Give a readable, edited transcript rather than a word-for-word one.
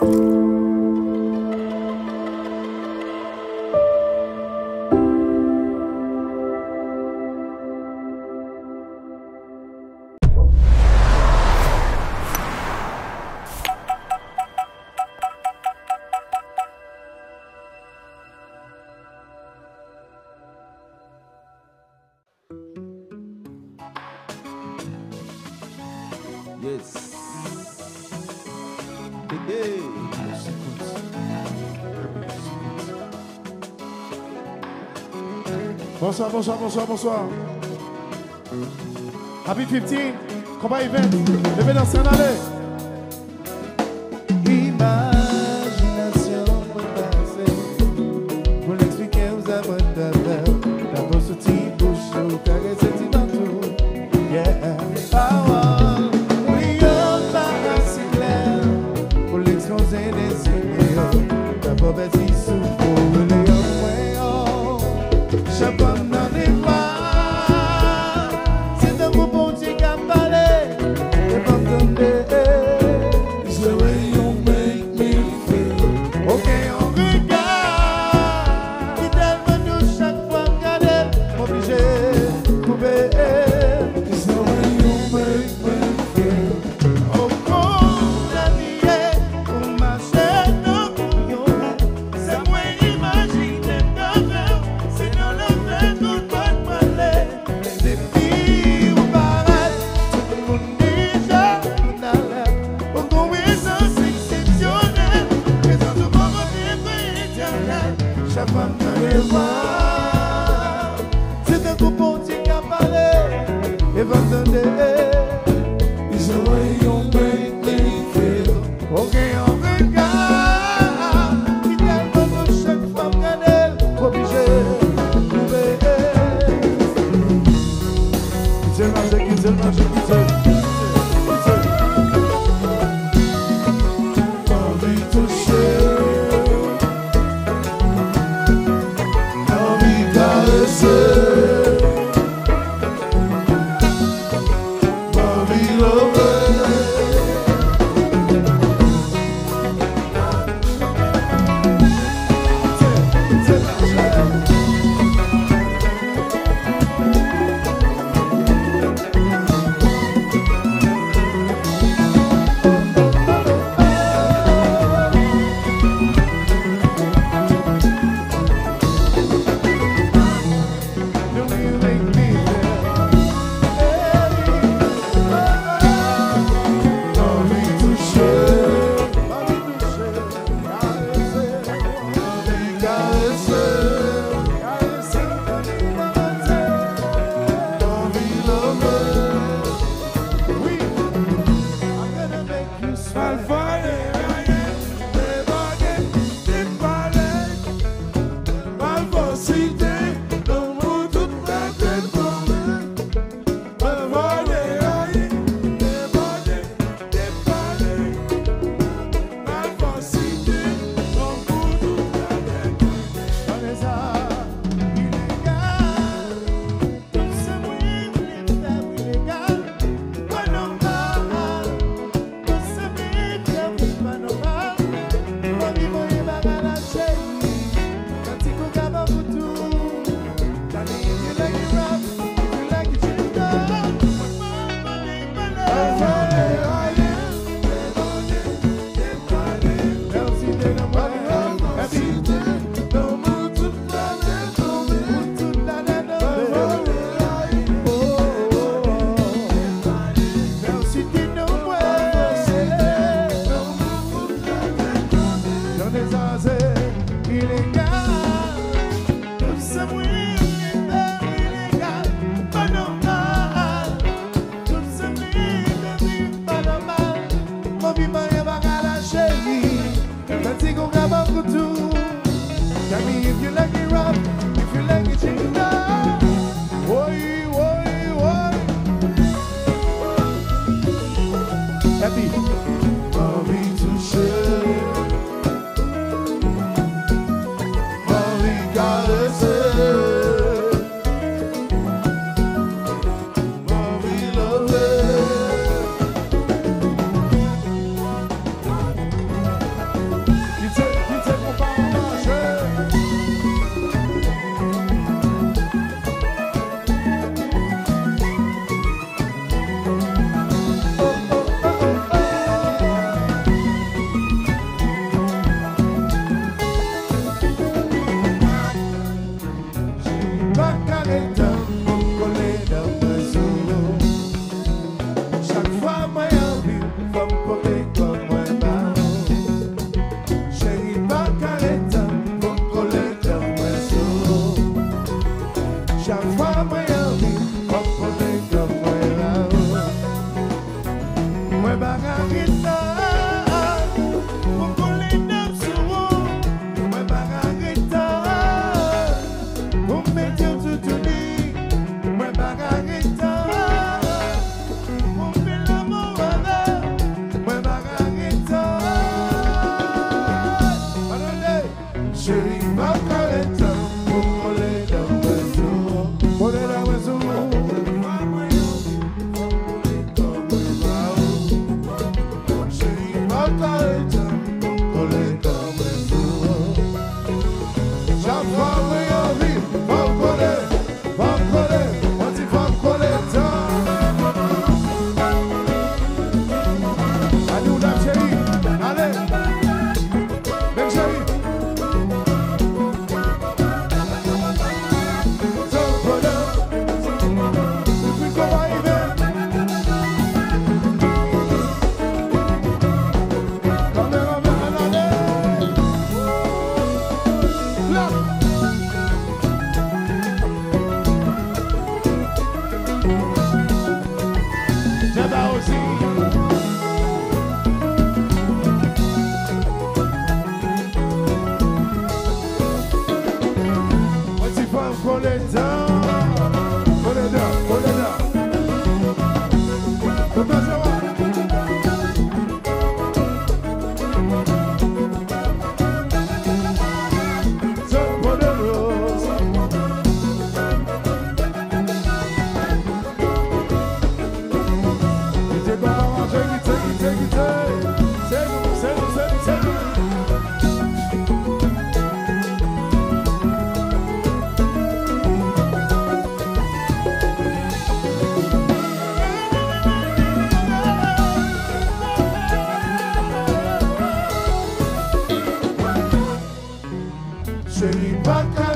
Yes. Hey. Bonsoir, bonsoir, bonsoir, bonsoir. Happy 15, combat event. Levez danser en aller. Imagination passée pour l'expliquer aux amateurs. D'abord ce type de show, caresser du manteau. Yeah. Power. Oui, on va assez clair pour l'exposer des signes. D'abord, Betty souffre, les hommes, chapeau dans les mains. C'est un groupe bon Dieu qui a parlé. Et pas entendre. It's the way you make me feel. Ok, on regarde. Qui tellement nous chaque fois regarder. Obligé de couper. It's the way you make me feel. Oh, mon ami, pour marcher dans mon c'est moi imaginer demain. C'est dans le fait qu'on doit parler. Des filles au paradis. Tout le monde déjà en alerte. Au coïncidence exceptionnelle. Présent au moment de éternel. Chaque femme dans les voix. C'est un groupe entier qui a parlé. Et va entendre. It's the way you make me feel. Ok, on regarde. Qui tellement de chaque femme qu'elle obligé de trouver. Quittez le marché, quittez le marché, quittez. Envie de toucher, envie de caresser, envie de lever. Tell me if you like it rough, if you like it ginger. Oi, oi, oi. Happy. Envie de toucher, envie de caresser, envie de lever. Chérie, pas